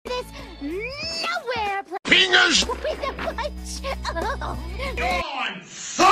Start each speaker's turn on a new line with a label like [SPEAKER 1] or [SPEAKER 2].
[SPEAKER 1] this nowhere place
[SPEAKER 2] Fingers!
[SPEAKER 1] with a bunch. Oh.
[SPEAKER 2] You're on